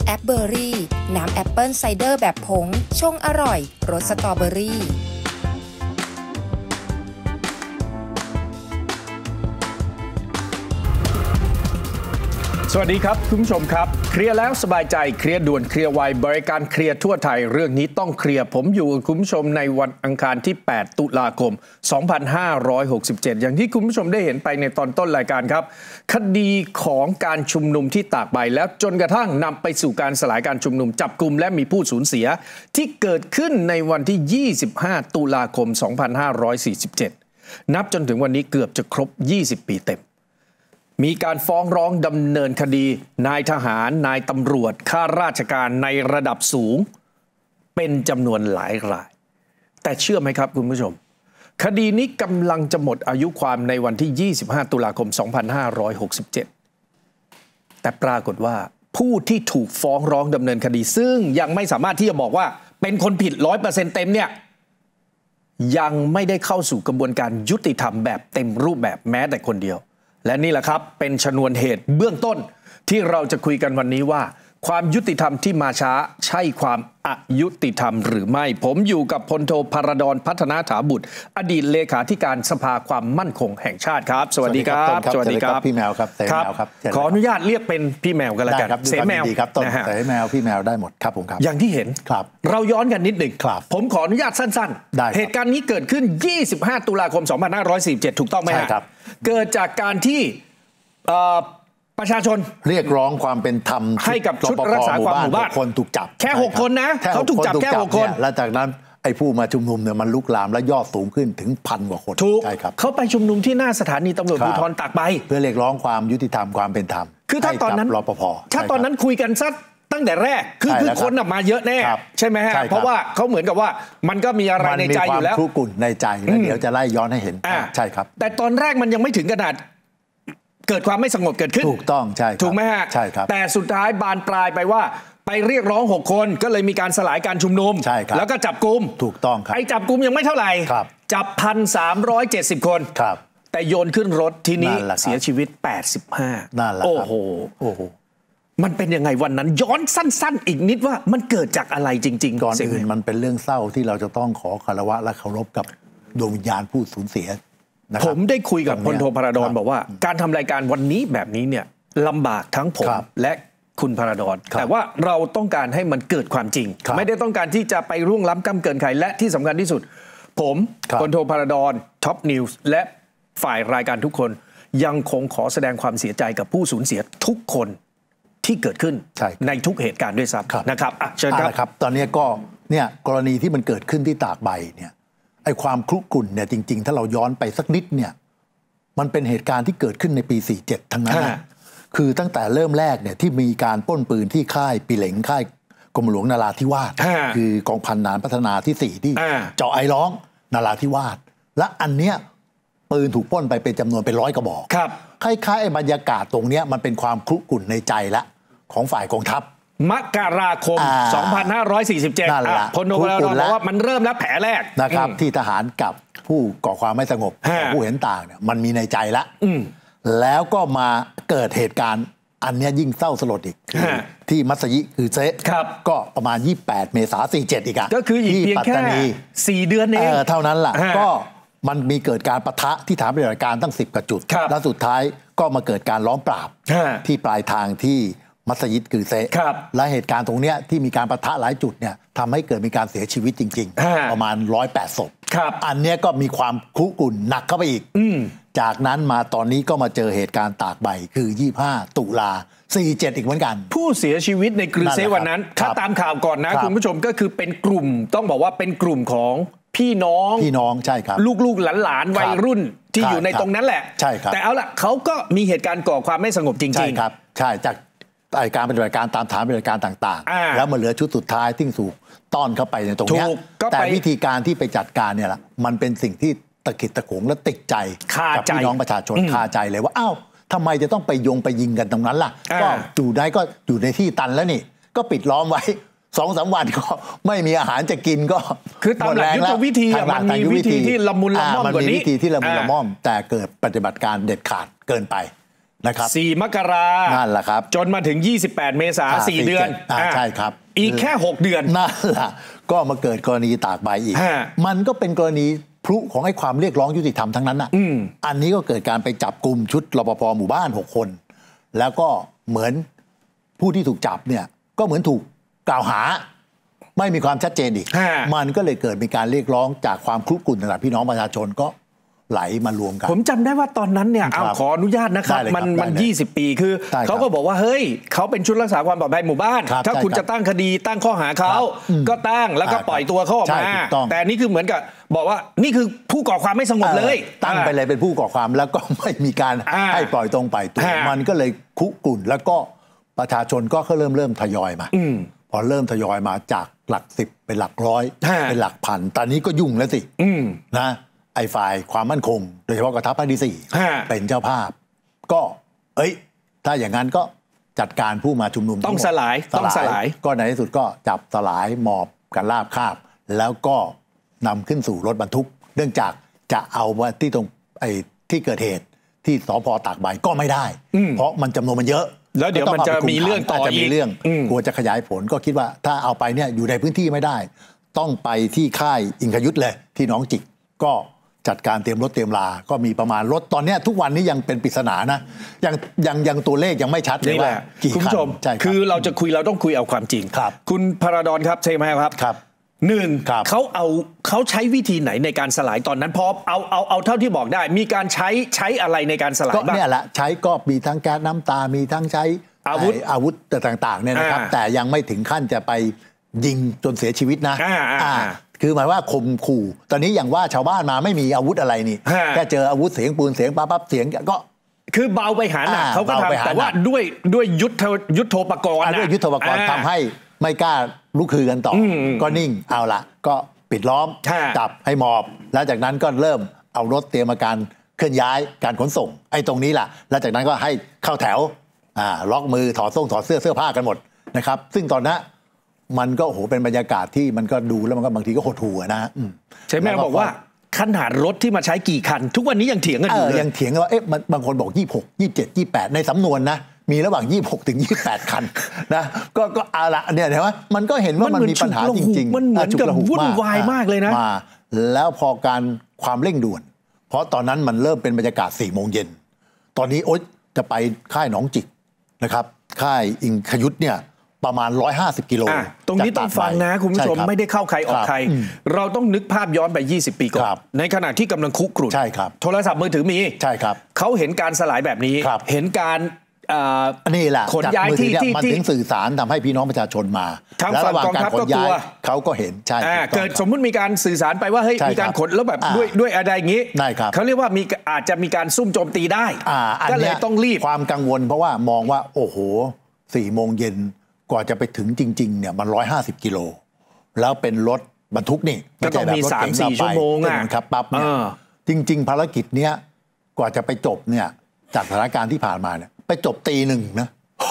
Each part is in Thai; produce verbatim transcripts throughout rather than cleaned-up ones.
แอปเบอร์รี่น้ำแอปเปิ้ลไซเดอร์แบบผงชงอร่อยรสสตรอเบอรี่สวัสดีครับคุณผู้ชมครับเคลียร์แล้วสบายใจเคลียร์ด่วนเคลียร์ไวบริการเคลียร์ทั่วไทยเรื่องนี้ต้องเคลียร์ผมอยู่กับคุณผู้ชมในวันอังคารที่แปดตุลาคมสองพันห้าร้อยหกสิบเจ็ดอย่างที่คุณผู้ชมได้เห็นไปในตอนต้นรายการครับคดีของการชุมนุมที่ตากใบแล้วจนกระทั่งนำไปสู่การสลายการชุมนุมจับกุมและมีผู้สูญเสียที่เกิดขึ้นในวันที่ยี่สิบห้าตุลาคมสองพันห้าร้อยสี่สิบเจ็ดนับจนถึงวันนี้เกือบจะครบยี่สิบปีเต็มมีการฟ้องร้องดำเนินคดีนายทหารนายตำรวจข้าราชการในระดับสูงเป็นจำนวนหลายรายแต่เชื่อไหมครับคุณผู้ชมคดีนี้กำลังจะหมดอายุความในวันที่ยี่สิบห้าตุลาคมสองพันห้าร้อยหกสิบเจ็ดแต่ปรากฏว่าผู้ที่ถูกฟ้องร้องดำเนินคดีซึ่งยังไม่สามารถที่จะบอกว่าเป็นคนผิด ร้อยเปอร์เซ็นต์ เต็มเนี่ยยังไม่ได้เข้าสู่กระบวนการยุติธรรมแบบเต็มรูปแบบแม้แต่คนเดียวและนี่แหละครับเป็นชนวนเหตุเบื้องต้นที่เราจะคุยกันวันนี้ว่าความยุติธรรมที่มาช้าใช่ความอายุติธรรมหรือไม่ผมอยู่กับพลโทพรดรพัฒนาถาบุตรอดีตเลขาธิการสภาความมั่นคงแห่งชาติครับสวัสดีครับสวัสดีครับพี่แมวครับเสแมวครับขออนุญาตเรียกเป็นพี่แมวกันแล้วกันเสแมวครับต้นเสแมวพี่แมวได้หมดครับผมครับอย่างที่เห็นครับเราย้อนกันนิดหนึ่งผมขออนุญาตสั้นๆเหตุการณ์นี้เกิดขึ้นยี่สิบห้าตุลาคมสองพันห้าร้อยสี่สิบเจ็ดถูกต้องไหมครับเกิดจากการที่ประชาชนเรียกร้องความเป็นธรรมให้กับชุดรักษาความหมู่บ้านคนถูกจับแค่หกคนนะเขาถูกจับแค่หกคนแล้วจากนั้นไอ้ผู้มาชุมนุมเนี่ยมันลุกลามและยอดสูงขึ้นถึงพันกว่าคนใช่ครับเขาไปชุมนุมที่หน้าสถานีตำรวจภูธรตากใบเพื่อเรียกร้องความยุติธรรมความเป็นธรรมคือถ้าตอนนั้นรปภถ้าตอนนั้นคุยกันสักตั้งแต่แรกคือคือคนมาเยอะแน่ใช่ไหมฮะเพราะว่าเขาเหมือนกับว่ามันก็มีอะไรในใจอยู่แล้วมีความคุกรุ่นในใจแล้วเดี๋ยวจะไล่ย้อนให้เห็นใช่ครับแต่ตอนแรกมันยังไม่ถึงขนาดเกิดความไม่สงบเกิดขึ้นถูกต้องใช่ถูกไหมฮะใช่ครับแต่สุดท้ายบานปลายไปว่าไปเรียกร้องหกคนก็เลยมีการสลายการชุมนุมใช่ครับแล้วก็จับกุมถูกต้องครับไอ้จับกุมยังไม่เท่าไหร่จับพันสามร้อยเจ็ดสิบคนครับแต่โยนขึ้นรถทีนี้เสียชีวิตแปดสิบห้านั่นแหละโอ้โหโอ้โหมันเป็นยังไงวันนั้นย้อนสั้นๆอีกนิดว่ามันเกิดจากอะไรจริงๆก่อนอื่นมันเป็นเรื่องเศร้าที่เราจะต้องขอคารวะและเคารพกับดวงวิญญาณผู้สูญเสียผมได้คุยกับพลโทพรดรบอกว่าการทำรายการวันนี้แบบนี้เนี่ยลำบากทั้งผมและคุณพรดรแต่ว่าเราต้องการให้มันเกิดความจริงไม่ได้ต้องการที่จะไปร่วงล้ำก้ำเกินใครและที่สำคัญที่สุดผมพลโทพรดรท็อปนิวส์และฝ่ายรายการทุกคนยังคงขอแสดงความเสียใจกับผู้สูญเสียทุกคนที่เกิดขึ้น ใน, ในทุกเหตุการณ์ด้วยซ้ำนะครับเชิญครับตอนนี้ก็เนี่ยกรณีที่มันเกิดขึ้นที่ตากใบเนี่ยไอ้ความคลุกรุ่นเนี่ยจริงๆถ้าเราย้อนไปสักนิดเนี่ยมันเป็นเหตุการณ์ที่เกิดขึ้นในปีสี่สิบเจ็ดทั้งนั้นนะคือตั้งแต่เริ่มแรกเนี่ยที่มีการปล้นปืนที่ค่ายปีเหลงค่ายกรมหลวงนราธิวาสคือกองพันนานพัฒนาที่สี่ที่เจาะไอร้องนราธิวาสและอันเนี้ยปืนถูกปล้นไปเป็นจำนวนเป็นร้อยกระบอกคล้ายๆไอ้บรรยากาศตรงเนี้ยมันเป็นความคลุกรุ่นในใจละของฝ่ายกองทัพมกราคมสองพันห้าร้อยสี่สิบเจ็ดพลโทพรดรบอกว่ามันเริ่มแล้วแผลแรกนะครับที่ทหารกับผู้ก่อความไม่สงบผู้เห็นต่างเนี่ยมันมีในใจละแล้วก็มาเกิดเหตุการณ์อันนี้ยิ่งเศร้าสลดอีกที่มัสยิคือเซะก็ประมาณยี่สิบแปดเมษายนสี่สิบเจ็ดอีกอะก็คืออีกเพียงแค่สี่เดือนเองเท่านั้นแหละก็มันมีเกิดการปะทะที่ฐานปฏิบัติการตั้งสิบกว่าจุดแล้วสุดท้ายก็มาเกิดการล้อมปราบที่ปลายทางที่มัสยิดคือเซะและเหตุการณ์ตรงนี้ที่มีการปะทะหลายจุดเนี่ยทำให้เกิดมีการเสียชีวิตจริงๆประมาณหนึ่งร้อยแปดศพอันนี้ก็มีความคุกรุ่นหนักเข้าไปอีกจากนั้นมาตอนนี้ก็มาเจอเหตุการณ์ตากใบคือยี่สิบห้าตุลาสี่สิบเจ็ดอีกเหมือนกันผู้เสียชีวิตในกรือเซวันนั้นถ้าตามข่าวก่อนนะคุณผู้ชมก็คือเป็นกลุ่มต้องบอกว่าเป็นกลุ่มของพี่น้องพี่น้องใช่ครับลูกๆหลานๆวัยรุ่นที่อยู่ในตรงนั้นแหละใช่ครับแต่เอาล่ะเขาก็มีเหตุการณ์ก่อความไม่สงบจริงๆใช่ครับใช่จากการปฏิบัติการตามฐานปฏิบัติการต่างๆแล้วมาเหลือชุดสุดท้ายที่สูกต้อนเข้าไปในตรงนี้แต่วิธีการที่ไปจัดการเนี่ยแหละมันเป็นสิ่งที่ตะขิดตะขวงและติดใจกับพี่น้องประชาชนคาใจเลยว่าอ้าวทำไมจะต้องไปยงไปยิงกันตรงนั้นล่ะก็อยู่ได้ก็อยู่ในที่ตันแล้วนี่ก็ปิดล้อมไว้สองสามวันก็ไม่มีอาหารจะกินก็คือตามหลักยุทธวิธีมันมีวิธีที่ละมุนละม่อมกว่านี้มันมีวิธีที่ละมุนละม่อมแต่เกิดปฏิบัติการเด็ดขาดเกินไปนะครับสี่มกรานั่นแหละครับจนมาถึงยี่สิบแปดเมษายนสี่เดือนใช่ครับอีกแค่หกเดือนนั่นแหละก็มาเกิดกรณีตากใบอีกมันก็เป็นกรณีพลุของไอ้ความเรียกร้องยุติธรรมทั้งนั้นอ่ะอันนี้ก็เกิดการไปจับกลุ่มชุดรปภ.หมู่บ้านหกคนแล้วก็เหมือนผู้ที่ถูกจับเนี่ยก็เหมือนถูกกล่าวหาไม่มีความชัดเจนอีกมันก็เลยเกิดมีการเรียกร้องจากความคลุกกลุ่นระดับพี่น้องประชาชนก็ไหลมารวมกันผมจำได้ว่าตอนนั้นเนี่ยเอาขออนุญาตนะครับมันมันยี่สิบปีคือเขาก็บอกว่าเฮ้ยเขาเป็นชุดรักษาความปลอดภัยหมู่บ้านถ้าคุณจะตั้งคดีตั้งข้อหาเขาก็ตั้งแล้วก็ปล่อยตัวเขาออกมาแต่นี่คือเหมือนกับบอกว่านี่คือผู้ก่อความไม่สงบเลยตั้งไปเลยเป็นผู้ก่อความแล้วก็ไม่มีการให้ปล่อยตรงไปตัวมันก็เลยคุกกุ่นแล้วก็ประชาชนก็เริ่มเริ่มทยอยมาพอเริ่มทยอยมาจากหลักสิบเป็นหลักร้อยเป็นหลักพันตอนนี้ก็ยุ่งแล้วสินะไอ้ฝ่ายความมั่นคงโดยเฉพาะกองทัพภาคที่สี่เป็นเจ้าภาพก็เอ้ยถ้าอย่างนั้นก็จัดการผู้มาชุมนุมต้องสลายต้องสลายก็ในที่สุดก็จับสลายหมอบกันราบคาบแล้วก็นำขึ้นสู่รถบรรทุกเนื่องจากจะเอาว่าที่ตรงไอ้ที่เกิดเหตุที่สภ.ตากใบก็ไม่ได้เพราะมันจำนวนมันเยอะแล้วเดี๋ยวมันจะมีเรื่องต่อจะมีเรื่องกลัวจะขยายผลก็คิดว่าถ้าเอาไปเนี่ยอยู่ในพื้นที่ไม่ได้ต้องไปที่ค่ายอิงคยุทธเลยที่หนองจิกก็จัดการเตรียมรถเตรียมลาก็มีประมาณรถตอนนี้ทุกวันนี้ยังเป็นปริศนานะยังยังยังตัวเลขยังไม่ชัดเลยว่ากี่คันคุณผู้ชมคือเราจะคุยเราต้องคุยเอาความจริงครับคุณพระดอนครับใช่ไหมครับครับหนึ่งเขาเอาเขาใช้วิธีไหนในการสลายตอนนั้นพอเอาเอาเอาเท่าที่บอกได้มีการใช้ใช้อะไรในการสลายบ้างก็เนี่ยแหละใช้ก็มีทั้งแก๊สน้ำตามีทั้งใช้อาวุธอาวุธต่างๆเนี่ยนะครับแต่ยังไม่ถึงขั้นจะไปยิงจนเสียชีวิตนะคือหมายว่าข่มขู่ตอนนี้อย่างว่าชาวบ้านมาไม่มีอาวุธอะไรนี่แค่เจออาวุธเสียงปืนเสียงปั๊บปั๊บเสียงก็คือเบาไปหาหนักเขาก็ทำแต่ว่าด้วยด้วยยุทธยุทโธปกรณ์ด้วยยุทโธปกรณ์ทำให้ไม่กล้าลุกคือกันต่อก็นิ่งเอาละก็ปิดล้อมจับให้หมอบแล้วจากนั้นก็เริ่มเอารถเตรียมอาการเคลื่อนย้ายการขนส่งไอ้ตรงนี้แหละแล้วจากนั้นก็ให้เข้าแถวอ่าล็อกมือถอดส่งถอดเสื้อเสื้อผ้ากันหมดนะครับซึ่งตอนนั้นมันก็โอ้โหเป็นบรรยากาศที่มันก็ดูแล้วมันก็บางทีก็หดหู่นะใช่ไหมบอกว่าขนาดรถที่มาใช้กี่คันทุกวันนี้ยังเถียงกันอยู่เลยยังเถียงกันว่าเอ๊ะบางคนบอกยี่สิบหก ยี่สิบเจ็ด ยี่สิบแปดในสำนวนนะมีระหว่างยี่สิบหกถึงยี่สิบแปดคันนะก็ก็เอาละเนี่ยเห็นไหมมันก็เห็นว่ามันมีปัญหาจริงๆมันเหมือนกับวุ่นวายมากเลยนะมาแล้วพอการความเร่งด่วนเพราะตอนนั้นมันเริ่มเป็นบรรยากาศสี่โมงเย็นตอนนี้โอ๊ยจะไปค่ายหนองจิกนะครับค่ายอิงคยุทธเนี่ยประมาณหนึ่งร้อยห้าสิบกิโลตรงนี้ต้องฟังนะคุณผู้ชมไม่ได้เข้าใครออกใครเราต้องนึกภาพย้อนไปยี่สิบปีก่อนในขณะที่กำลังคุกรุ่นโทรศัพท์มือถือมีใช่ครับเขาเห็นการสลายแบบนี้เห็นการนี่แหละขนย้ายที่ที่มันถึงสื่อสารทำให้พี่น้องประชาชนมาแล้วระหว่างการขนย้ายเขาก็เห็นใช่เกิดสมมุติมีการสื่อสารไปว่าเฮ้ยมีการขนแล้วแบบด้วยด้วยอะไรอย่างนี้เขาเรียกว่ามีอาจจะมีการซุ่มโจมตีได้ก็เลยต้องรีบความกังวลเพราะว่ามองว่าโอ้โหสี่โมงเย็นกว่าจะไปถึงจริงๆเนี่ยมันร้อยห้าสิบกิโลแล้วเป็นรถบรรทุกนี่ก็ต้องมีสามสี่ชั่วโมงอ่ะครับปั๊บเนี่ยจริงๆภารกิจเนี้ยกว่าจะไปจบเนี่ยจากสถานการณ์ที่ผ่านมาเนี่ยไปจบตีหนึ่งนะ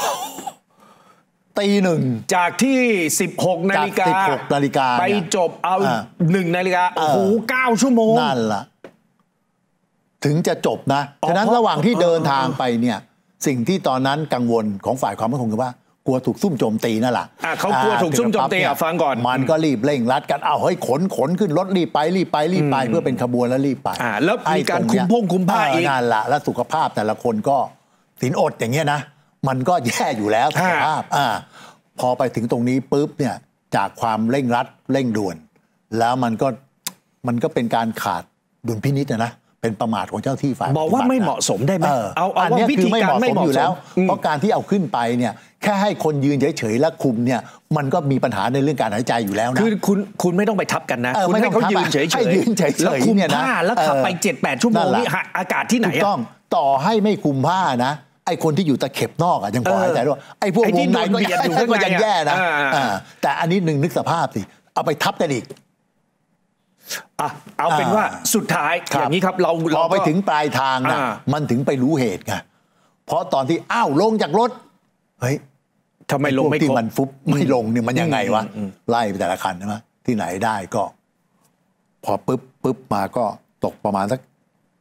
ตีหนึ่งจากที่สิบหกนาฬิกาสิบหกนาฬิกาไปจบเอาหนึ่งนาฬิกาโอ้โหเก้าชั่วโมงนั่นล่ะถึงจะจบนะฉะนั้นระหว่างที่เดินทางไปเนี่ยสิ่งที่ตอนนั้นกังวลของฝ่ายความมั่นคงคือว่ากลัวถูกซุ่มโจมตีนั่นแหละเขากลัวถูกซุ่มโจมตีอ่ะฟังก่อนมันก็รีบเร่งรัดกันเอาเฮ้ยขนขนขึ้นรถรีบไปรีบไปรีบไปเพื่อเป็นขบวนแล้วรีบไปแล้วมีการคุมพงคุมผ้าอีกนั่นแหละแล้วสุขภาพแต่ละคนก็ศีลอดอย่างเงี้ยนะมันก็แย่อยู่แล้วสุขภาพอ่าพอไปถึงตรงนี้ปุ๊บเนี่ยจากความเร่งรัดเร่งด่วนแล้วมันก็มันก็เป็นการขาดดุลพินิจนะเป็นประมาทของเจ้าที่ฝ่ายบอกว่าไม่เหมาะสมได้ไหมเอาเอาว่าวิธีการไม่เหมาะสมอยู่แล้วเพราะการที่เอาขึ้นไปเนี่ยแค่ให้คนยืนเฉยๆและคุมเนี่ยมันก็มีปัญหาในเรื่องการหายใจอยู่แล้วนะคือคุณคุณไม่ต้องไปทับกันนะคุณให้เขายืนเฉยๆให้ยืนเฉยๆแล้วคุมผ้าแล้วขับไป เจ็ดแปด ชั่วโมงนี่อากาศที่ไหนถูกต้องต่อให้ไม่คุมผ้านะไอ้คนที่อยู่ตะเข็บนอกอ่ะยังพอหายใจด้วยไอ้พวกวงในก็ยังแย่นะแต่อันนี้หนึ่งนึกสภาพสิเอาไปทับกันอีกอ่ะเอาเป็นว่าสุดท้ายอย่างนี้ครับเราพอไปถึงปลายทางนะมันถึงไปรู้เหตุไงเพราะตอนที่อ้าวลงจากรถเฮ้ยทำไมลงไม่ที่มันฟุบไม่ลงเนี่ยมันยังไงวะไล่ไปแต่ละคันใช่ไหมที่ไหนได้ก็พอปึ๊บปึ๊บมาก็ตกประมาณสัก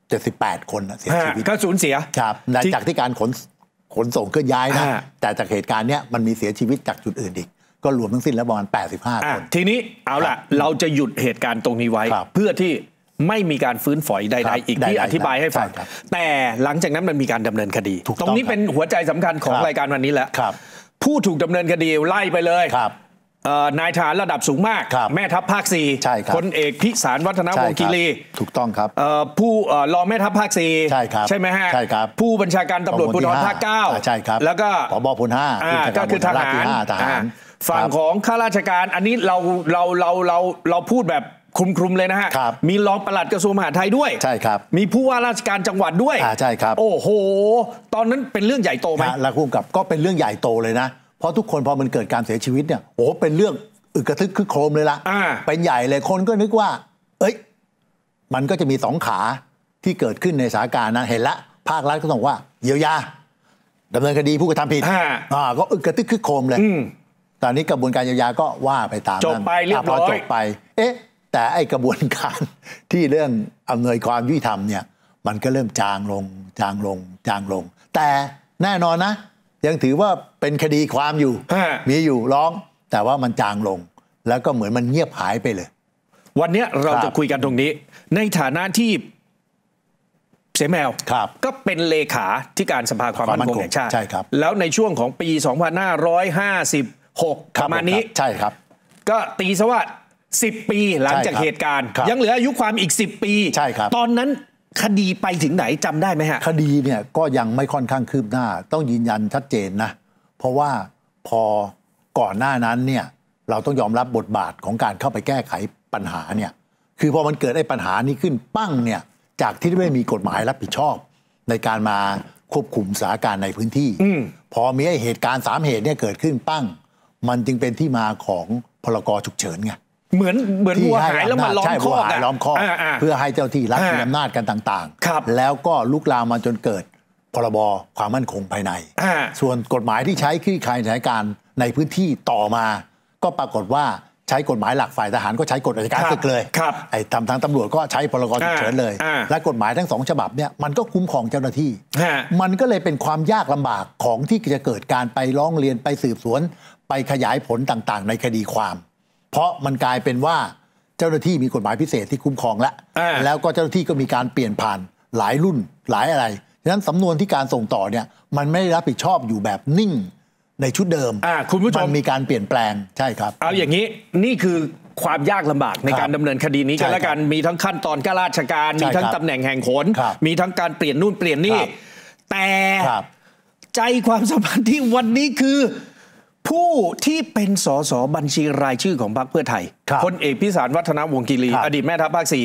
เจ็ดสิบแปดคนเสียชีวิตก็สูญเสียครับจากที่การขนขนส่งเคลื่อนย้ายนะแต่จากเหตุการณ์เนี้ยมันมีเสียชีวิตจากจุดอื่นอีกก็รวมทั้งสิ้นแล้วประมาณแปดสิบห้าคนทีนี้เอาล่ะเราจะหยุดเหตุการณ์ตรงนี้ไว้เพื่อที่ไม่มีการฟื้นฝอยใดๆอีกที่อธิบายให้ฟังแต่หลังจากนั้นมันมีการดำเนินคดีตรงนี้เป็นหัวใจสำคัญของรายการวันนี้แหละผู้ถูกดำเนินคดีไล่ไปเลยนายทหารระดับสูงมากแม่ทัพภาคสี่พลเอกพิสารวัฒนวงศ์คีรีถูกต้องครับผู้รองแม่ทัพภาคสี่ใช่ไหมฮะผู้บัญชาการตำรวจภูธรภาคเก้าแล้วก็ผบ.พลห้าก็คือทหารฝั่งของข้าราชการอันนี้เราเราเราเราเราพูดแบบคลุมๆเลยนะฮะมีรองปลัดกระทรวงมหาดไทยด้วยใช่ครับมีผู้ว่าราชการจังหวัดด้วยใช่ครับโอ้โหตอนนั้นเป็นเรื่องใหญ่โตไหมแล้วผู้กำกับก็เป็นเรื่องใหญ่โตเลยนะเพราะทุกคนพอมันเกิดการเสียชีวิตเนี่ยโอ้เป็นเรื่องอึกกระทึกคึกโครมเลยละเป็นใหญ่เลยคนก็นึกว่าเอ้ยมันก็จะมีสองขาที่เกิดขึ้นในสถานการณ์นะเห็นละภาครัฐก็ต้องว่าเยียวยาดำเนินคดีผู้กระทำผิดอ่าก็อึกกระทึกคึกโครมเลยตอนนี้กระบวนการเยียวยาก็ว่าไปตามจบไปเรียบร้อยจบไปเอ๊ะแต่ไอ้กระบวนการที่เรื่องอำนวยความยุติธรรมเนี่ยมันก็เริ่มจางลงจางลงจางลงแต่แน่นอนนะยังถือว่าเป็นคดีความอยู่มีอยู่ร้องแต่ว่ามันจางลงแล้วก็เหมือนมันเงียบหายไปเลยวันนี้เราจะคุยกันตรงนี้ในฐานะที่เสแมวก็เป็นเลขาธิการสภาความมั่นคงแห่งชาติแล้วในช่วงของปีสองพันห้าร้อยห้าสิบหกประมาณนี้ใช่ครับก็ตีซะว่าสิบปีหลังจากเหตุการณ์ยังเหลืออายุความอีกสิบปีใช่ครับตอนนั้นคดีไปถึงไหนจำได้ไหมฮะคดีเนี่ยก็ยังไม่ค่อนข้างคืบหน้าต้องยืนยันชัดเจนนะเพราะว่าพอก่อนหน้านั้นเนี่ยเราต้องยอมรับบทบาทของการเข้าไปแก้ไขปัญหาเนี่ยคือพอมันเกิดไอ้ปัญหานี้ขึ้นปั้งเนี่ยจากที่ไม่มีกฎหมายรับผิดชอบในการมาควบคุมสถานการณ์ในพื้นที่พอมีไอ้เหตุการณ์สามเหตุเนี่ยเกิดขึ้นปั้งมันจึงเป็นที่มาของพรกฉุกเฉินไงเหมือนเหมือนวัวหายแล้วมาล้อมคอกล้อมคอกเพื่อให้เจ้าที่รัฐมีอำนาจกันต่างๆแล้วก็ลุกลามมาจนเกิดพรบความมั่นคงภายในส่วนกฎหมายที่ใช้คลี่คลายสถานการณ์ในพื้นที่ต่อมาก็ปรากฏว่าใช้กฎหมายหลักฝ่ายทหารก็ใช้กฎอัยการศึกเลยไอ้ทำทางตำรวจก็ใช้พรกฉุกเฉินเลยและกฎหมายทั้งสองฉบับเนี่ยมันก็คุ้มครองเจ้าหน้าที่มันก็เลยเป็นความยากลำบากของที่จะเกิดการไปร้องเรียนไปสืบสวนไปขยายผลต่างๆในคดีความเพราะมันกลายเป็นว่าเจ้าหน้าที่มีกฎหมายพิเศษที่คุ้มครองแล้วแล้วก็เจ้าหน้าที่ก็มีการเปลี่ยนผ่านหลายรุ่นหลายอะไรฉะนั้นสำนวนที่การส่งต่อเนี่ยมันไม่ได้รับผิดชอบอยู่แบบนิ่งในชุดเดิมคุณผู้ชมมันมีการเปลี่ยนแปลงใช่ครับเอาอย่างนี้นี่คือความยากลำบากในการดำเนินคดีนี้กันแล้วกันมีทั้งขั้นตอนข้าราชการมีทั้งตำแหน่งแห่งหนมีทั้งการเปลี่ยนนู่นเปลี่ยนนี่แต่ใจความสำคัญที่วันนี้คือผู้ที่เป็นสสบัญชีรายชื่อของพรรคเพื่อไทยพลเอกพิสารวัฒนวงศ์คีรีอดีตแม่ทัพภาคสี่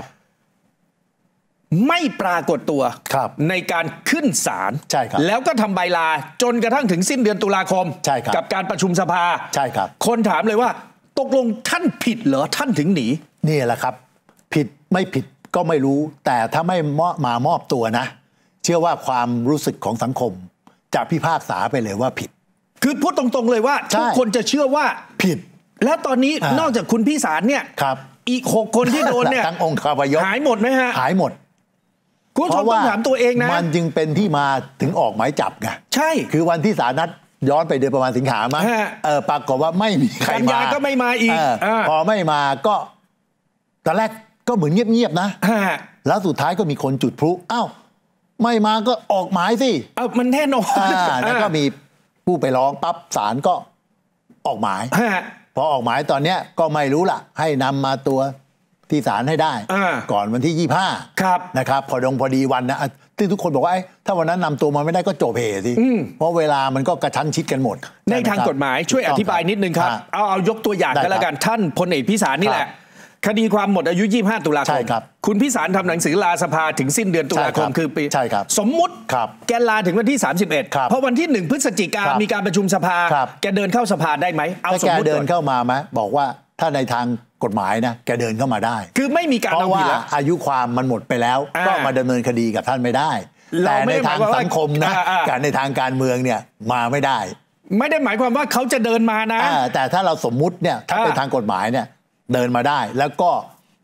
ไม่ปรากฏตัวในการขึ้นศาลแล้วก็ทำใบลาจนกระทั่งถึงสิ้นเดือนตุลาคมกับการประชุมสภาใช่ครับคนถามเลยว่าตกลงท่านผิดเหรอท่านถึงหนีนี่แหละครับผิดไม่ผิดก็ไม่รู้แต่ถ้าไม่มามอบตัวนะเชื่อว่าความรู้สึกของสังคมจะพิพากษาไปเลยว่าผิดคือพูดตรงๆเลยว่าทุกคนจะเชื่อว่าผิดแล้วตอนนี้นอกจากคุณพิสารเนี่ยอีกหกคนที่โดนเนี่ยทั้งองค์คาพยพหายหมดไหมฮะหายหมดคุณผู้ชมต้องถามตัวเองนะมันจึงเป็นที่มาถึงออกหมายจับไงใช่คือวันที่ศาลนัดย้อนไปเดือนประมาณสิงหาคมเออปรากฏว่าไม่มีใครมากันยาก็ไม่มาอีกพอไม่มาก็ตอนแรกก็เหมือนเงียบๆนะแล้วสุดท้ายก็มีคนจุดพลุอ้าวไม่มาก็ออกหมายสิเออมันแน่นอนแล้วก็มีผู้ไปร้องปั๊บศาลก็ออกหมายพอออกหมายตอนเนี้ยก็ไม่รู้ล่ะให้นำมาตัวที่ศาลให้ได้ก่อนวันที่ยี่สิบห้านะครับพอดงพอดีวันนะที่ทุกคนบอกว่าถ้าวันนั้นนำตัวมาไม่ได้ก็จบเหตุสิเพราะเวลามันก็กระชั้นชิดกันหมดในทางกฎหมายช่วยอธิบายนิดนึงครับเอาเอายกตัวอย่างกันแล้วกันท่านพลเอกพิสารนี่แหละคดีความหมดอายุยี่สิบห้าตุลาคมคุณพิสารทำหนังสือลาสภาถึงสิ้นเดือนตุลาคมคือปีสมมุติแกลาถึงวันที่สามสิบเอ็ดเพราะวันที่หนึ่งพฤศจิกายนมีการประชุมสภาแกเดินเข้าสภาได้ไหมเอาสมมติแกเดินเข้ามาไหมบอกว่าถ้าในทางกฎหมายนะแกเดินเข้ามาได้คือไม่มีการเอาผิดแล้วอายุความมันหมดไปแล้วก็มาดำเนินคดีกับท่านไม่ได้แต่ในทางสังคมนะการในทางการเมืองเนี่ยมาไม่ได้ไม่ได้หมายความว่าเขาจะเดินมานะแต่ถ้าเราสมมุติเนี่ยถ้าเป็นทางกฎหมายเนี่ยเดินมาได้แล้วก็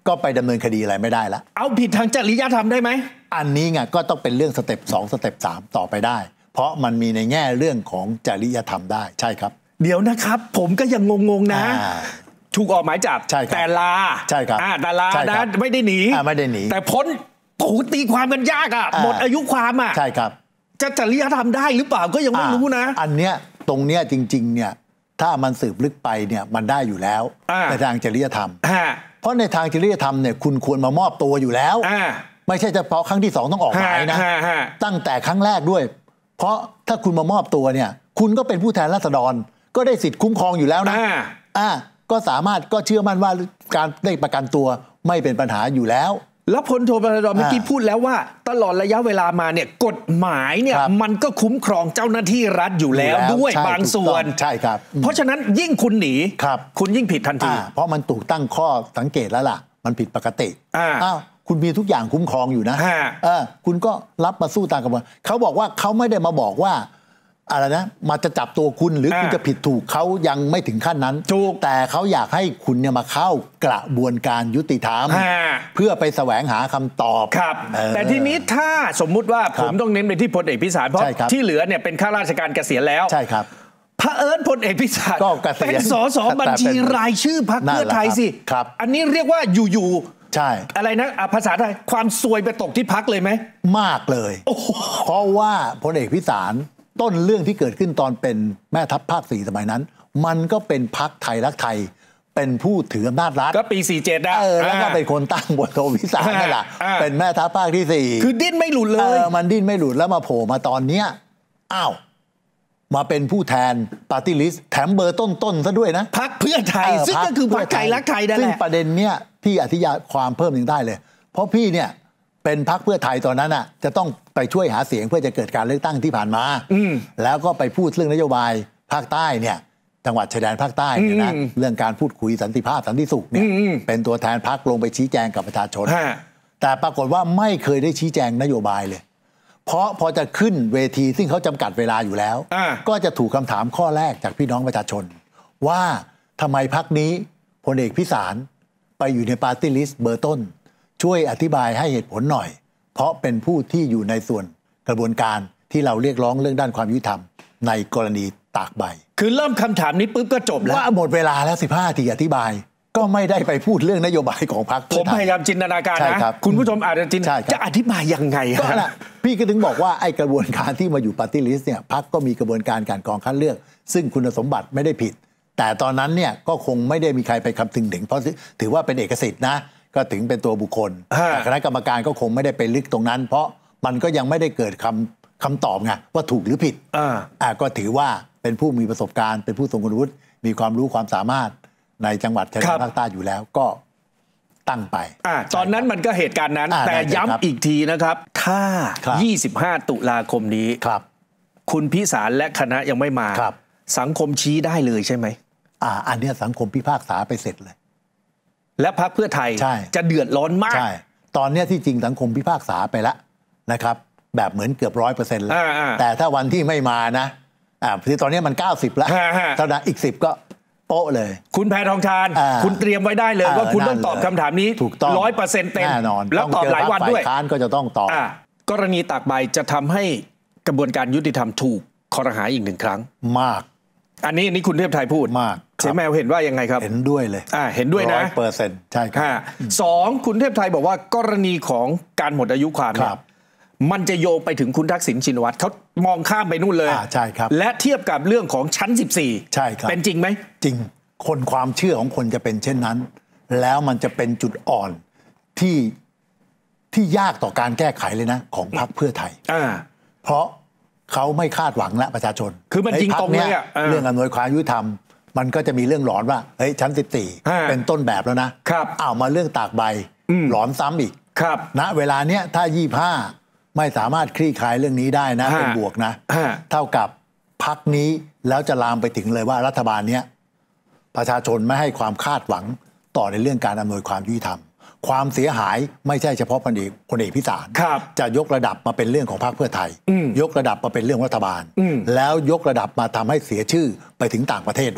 ก็ไปดำเนินคดีอะไรไม่ได้ละเอาผิดทางจริยธรรมได้ไหมอันนี้ไงก็ต้องเป็นเรื่องสเต็ปสองสเต็ปสามต่อไปได้เพราะมันมีในแง่เรื่องของจริยธรรมได้ใช่ครับเดี๋ยวนะครับผมก็ยังงงๆนะถูกออกหมายจับแต่ลาใช่ครับแต่ลานะไม่ได้หนีไม่ได้หนีแต่พ้นถูกตีความกันยากอ่ะหมดอายุความอ่ะใช่ครับจะจริยธรรมได้หรือเปล่าก็ยังไม่รู้นะอันเนี้ยตรงเนี้ยจริงๆเนี่ยถ้ามันสืบลึกไปเนี่ยมันได้อยู่แล้วในทางจริยธรรมเพราะในทางจริยธรรมเนี่ยคุณควรมามอบตัวอยู่แล้วไม่ใช่เฉพาะครั้งที่สองต้องออกหมายนะตั้งแต่ครั้งแรกด้วยเพราะถ้าคุณมามอบตัวเนี่ยคุณก็เป็นผู้แทนราษฎรก็ได้สิทธิ์คุ้มครองอยู่แล้วนะอ่าก็สามารถก็เชื่อมั่นว่าการได้ประกันตัวไม่เป็นปัญหาอยู่แล้วแล้วพลโทปรดรเมื่อกี้พูดแล้วว่าตลอดระยะเวลามาเนี่ยกฎหมายเนี่ยมันก็คุ้มครองเจ้าหน้าที่รัฐอยู่แล้วด้วยบางส่วนใช่ครับเพราะฉะนั้นยิ่งคุณหนีคุณยิ่งผิดทันทีเพราะมันถูกตั้งข้อสังเกตแล้วล่ะมันผิดปกติอ้าวคุณมีทุกอย่างคุ้มครองอยู่นะเออคุณก็รับมาสู้ตามกระบวนเขาบอกว่าเขาไม่ได้มาบอกว่าอะไรนะมาจะจับตัวคุณหรือคุณจะผิดถูกเขายังไม่ถึงขั้นนั้นแต่เขาอยากให้คุณเนี่ยมาเข้ากระบวนการยุติธรรมเพื่อไปแสวงหาคำตอบครับแต่ทีนี้ถ้าสมมุติว่าผมต้องเน้นไปที่พลเอกพิสารเพราะที่เหลือเนี่ยเป็นข้าราชการเกษียณแล้วใช่ครับพระเอิญพลเอกพิสารเป็นสสบัญชีรายชื่อพรรคเพื่อไทยสิอันนี้เรียกว่าอยู่ๆใช่อะไรนะภาษาไทยความซวยไปตกที่พรรคเลยไหมมากเลยเพราะว่าพลเอกพิสารต้นเรื่องที่เกิดขึ้นตอนเป็นแม่ทัพภาคสี่สมัยนั้นมันก็เป็นพรรคไทยรักไทยเป็นผู้ถืออำนาจรัฐก็ปีสี่สิบเจ็ดนะเออแล้วก็เป็นคนตั้งบทโทพิสารนั่นแหละเป็นแม่ทัพภาคที่สี่คือดิ้นไม่หลุดเลยเออมันดิ้นไม่หลุดแล้วมาโผล่มาตอนเนี้ยอ้าวมาเป็นผู้แทนปาร์ตี้ลิสต์แถมเบอร์ต้นๆซะด้วยนะพรรคเพื่อไทยซึ่งก็คือพรรคไทยรักไทยนั่นแหละซึ่งประเด็นเนี้ยพี่อธิบายความเพิ่มถึงได้เลยเพราะพี่เนี่ยเป็นพรรคเพื่อไทยตอนนั้นน่ะจะต้องไปช่วยหาเสียงเพื่อจะเกิดการเลือกตั้งที่ผ่านมาแล้วก็ไปพูดเรื่องนโยบายภาคใต้เนี่ยจังหวัดชายแดนภาคใต้เนี่ยนะเรื่องการพูดคุยสันติภาพสันติสุขเนี่ยเป็นตัวแทนพรรคลงไปชี้แจงกับประชาชนแต่ปรากฏว่าไม่เคยได้ชี้แจงนโยบายเลยเพราะพอจะขึ้นเวทีซึ่งเขาจำกัดเวลาอยู่แล้วก็จะถูกคำถามข้อแรกจากพี่น้องประชาชนว่าทำไมพรรคนี้พลเอกพิสารไปอยู่ในปาร์ตี้ลิสต์เบอร์ต้นช่วยอธิบายให้เหตุผลหน่อยเพราะเป็นผู้ที่อยู่ในส่วนกระบวนการที่เราเรียกร้องเรื่องด้านความยุติธรรมในกรณีตากใบคือเริ่มคำถามนี้ปุ๊บก็จบแล้วว่าหมดเวลาแล้วสิบห้านาทีอธิบายก็ไม่ได้ไปพูดเรื่องนโยบายของพรรคผมพยายามจินตนาการนะคุณผู้ชมอาจจะจินจะอธิบายยังไงก็แหละพี่ก็ถึงบอกว่าไอ้กระบวนการที่มาอยู่ปาร์ตี้ลิสต์เนี่ยพรรคก็มีกระบวนการการกรองคัดเลือกซึ่งคุณสมบัติไม่ได้ผิดแต่ตอนนั้นเนี่ยก็คงไม่ได้มีใครไปคำนึงถึงเพราะถือว่าเป็นเอกสิทธิ์นะก็ถึงเป็นตัวบุคคลแต่คณะกรรมการก็คงไม่ได้ไปลึกตรงนั้นเพราะมันก็ยังไม่ได้เกิดคำคำตอบไงว่าถูกหรือผิดอ่าก็ถือว่าเป็นผู้มีประสบการณ์เป็นผู้ทรงคุณวุฒิมีความรู้ความสามารถในจังหวัดชายแดนภาคใต้อยู่แล้วก็ตั้งไปอ่าตอนนั้นมันก็เหตุการณ์นั้นแต่ย้ำอีกทีนะครับถ้ายี่สิบห้าตุลาคมนี้ครับคุณพิสารและคณะยังไม่มาสังคมชี้ได้เลยใช่ไหมอ่าอันนี้สังคมพิพากษาไปเสร็จเลยและพรรคเพื่อไทยจะเดือดร้อนมากใช่ตอนนี้ที่จริงสังคมพิพากษาไปแล้วนะครับแบบเหมือนเกือบร้อยเปอร์เซ็นต์แล้วแต่ถ้าวันที่ไม่มานะอ่าที่ตอนนี้มันเก้าสิบแล้วเท่านั้นอีกสิบก็โป๊ะเลยคุณแพทองทานคุณเตรียมไว้ได้เลยว่าคุณต้องตอบคำถามนี้ถูกต้องร้อยเปอร์เซ็นต์เต็มแน่นอนแล้วตอบหลายวันด้วยค้านก็จะต้องตอบกรณีตากใบจะทำให้กระบวนการยุติธรรมถูกคอรหาอีกหนึ่งครั้งมากอันนี้นี่คุณเทพไทยพูดมากเสแมวเห็นว่ายังไงครับเห็นด้วยเลยอ่าเห็นด้วยนะร้อยเปอร์เซ็นต์ใช่ครับสองคุณเทพไทยบอกว่ากรณีของการหมดอายุความเนี่ยมันจะโยงไปถึงคุณทักษิณชินวัตรเขามองข้ามไปนู่นเลยใช่ครับและเทียบกับเรื่องของชั้นสิบสี่ใช่ครับเป็นจริงไหมจริงคนความเชื่อของคนจะเป็นเช่นนั้นแล้วมันจะเป็นจุดอ่อนที่ที่ยากต่อการแก้ไขเลยนะของพรรคเพื่อไทยเพราะเขาไม่คาดหวังและประชาชนคือมันจริงตรงเลยอะเรื่องอำนวยความยุติธรรมมันก็จะมีเรื่องหลอนว่าเฮ้ยชั้นสิบสี่เป็นต้นแบบแล้วนะครับอ้าวมาเรื่องตากใบหลอนซ้ำอีกครับณเวลาเนี้ยถ้ายี่สิบห้าไม่สามารถคลี่คลายเรื่องนี้ได้นะเป็นบวกนะเท่ากับพรรคนี้แล้วจะลามไปถึงเลยว่ารัฐบาลเนี้ยประชาชนไม่ให้ความคาดหวังต่อในเรื่องการอำนวยความยุติธรรมความเสียหายไม่ใช่เฉพาะพลเอกพลเอกพิสารจะยกระดับมาเป็นเรื่องของพรรคเพื่อไทยยกระดับมาเป็นเรื่องรัฐบาลแล้วยกระดับมาทำให้เสียชื่อไปถึงต่างประเทศด้วยนะ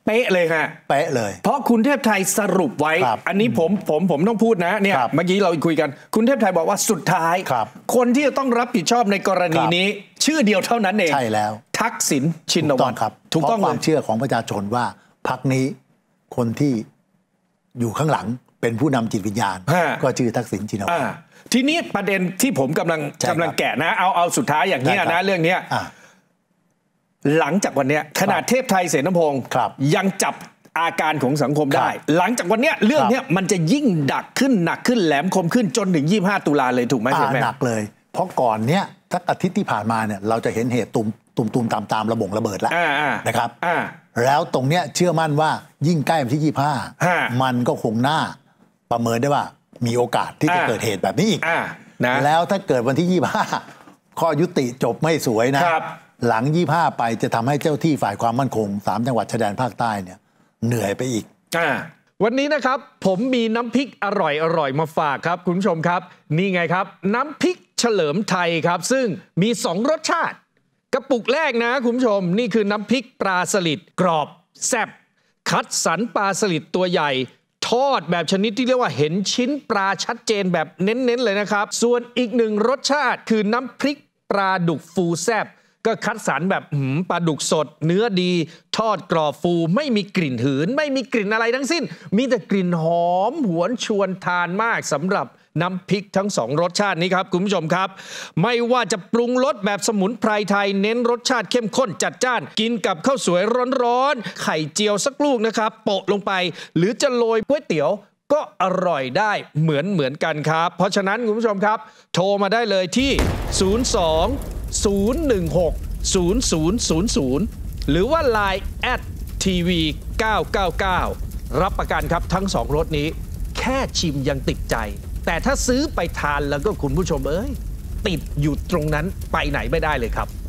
เป๊ะเลยฮะเป๊ะเลยเพราะคุณเทพไทยสรุปไว้อันนี้ผมผมผมต้องพูดนะเนี่ยเมื่อกี้เราคุยกันคุณเทพไทยบอกว่าสุดท้ายคนที่จะต้องรับผิดชอบในกรณีนี้ชื่อเดียวเท่านั้นเองใช่แล้วทักษิณชินวัตรครับถูกต้องความเชื่อของประชาชนว่าพรรคนี้คนที่อยู่ข้างหลังเป็นผู้นำจิตวิญญาณก็ชื่อทักษิณชินวัตรทีนี้ประเด็นที่ผมกำลังกำลังแกะนะเอาเอาสุดท้ายอย่างนี้นะเรื่องนี้หลังจากวันนี้ขนาดเทพไทยเสนพงศ์ยังจับอาการของสังคมได้หลังจากวันนี้เรื่องนี้มันจะยิ่งดักขึ้นหนักขึ้นแหลมคมขึ้นจนถึงยี่สิบห้าตุลาเลยถูกไหมเสียแม่หนักเลยเพราะก่อนเนี้ยสักอาทิตย์ที่ผ่านมาเนี่ยเราจะเห็นเหตุตุ่มตุ่มตุ่มตามตามระบงระเบิดแล้วนะครับแล้วตรงเนี้ยเชื่อมั่นว่ายิ่งใกล้วันที่ยี่สิบห้ามันก็คงน่าประเมินได้ว่ามีโอกาสที่จะเกิดเหตุแบบนี้อีกแล้วถ้าเกิดวันที่ยี่สิบห้าข้อยุติจบไม่สวยนะหลังยี่สิบห้าไปจะทำให้เจ้าที่ฝ่ายความมั่นคงสามจังหวัดชายแดนภาคใต้เนี่ยเหนื่อยไปอีกอ่าวันนี้นะครับผมมีน้ำพริกอร่อยอร่อยมาฝากครับคุณผู้ชมครับนี่ไงครับน้ำพริกเฉลิมไทยครับซึ่งมีสองรสชาติกระปุกแรกนะคุณผู้ชมนี่คือน้ำพริกปลาสลิดกรอบแซ่บคัดสรรปลาสลิดตัวใหญ่ทอดแบบชนิดที่เรียกว่าเห็นชิ้นปลาชัดเจนแบบเน้นๆเลยนะครับส่วนอีกหนึ่งรสชาติคือน้ำพริกปลาดุกฟูแซ่บก็คัดสรรแบบปลาดุกสดเนื้อดีทอดกรอบฟูไม่มีกลิ่นหืนไม่มีกลิ่นอะไรทั้งสิ้นมีแต่กลิ่นหอมหวนชวนทานมากสำหรับน้ำพริกทั้งสองรสชาตินี้ครับคุณผู้ชมครับไม่ว่าจะปรุงรสแบบสมุนไพรไทยเน้นรสชาติเข้มข้นจัดจ้านกินกับข้าวสวยร้อนๆไข่เจียวสักลูกนะครับโปะลงไปหรือจะโรยก๋วยเตี๋ยวก็อร่อยได้เหมือนเหมือนกันครับเพราะฉะนั้นคุณผู้ชมครับโทรมาได้เลยที่ศูนย์ สอง ศูนย์ หนึ่ง หก ศูนย์ ศูนย์ ศูนย์ ศูนย์หรือว่า ไลน์ แอท ที วี เก้า เก้า เก้า รับประกันครับทั้งสองรสนี้แค่ชิมยังติดใจแต่ถ้าซื้อไปทานแล้วก็คุณผู้ชมเอ้ยติดอยู่ตรงนั้นไปไหนไม่ได้เลยครับ